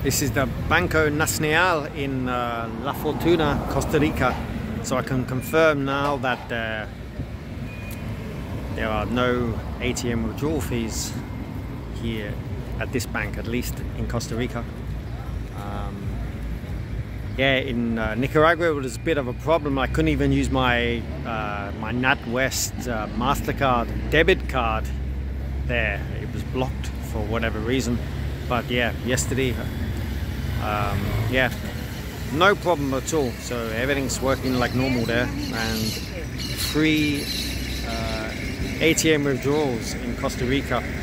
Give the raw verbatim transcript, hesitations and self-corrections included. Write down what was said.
This is the Banco Nacional in uh, La Fortuna, Costa Rica. So I can confirm now that uh, there are no A T M withdrawal fees here at this bank, at least in Costa Rica. Um, yeah, in uh, Nicaragua it was a bit of a problem. I couldn't even use my uh, my NatWest uh, Mastercard debit card there. It was blocked for whatever reason. But yeah, yesterday, um, yeah, no problem at all. So everything's working like normal there, and free uh, A T M withdrawals in Costa Rica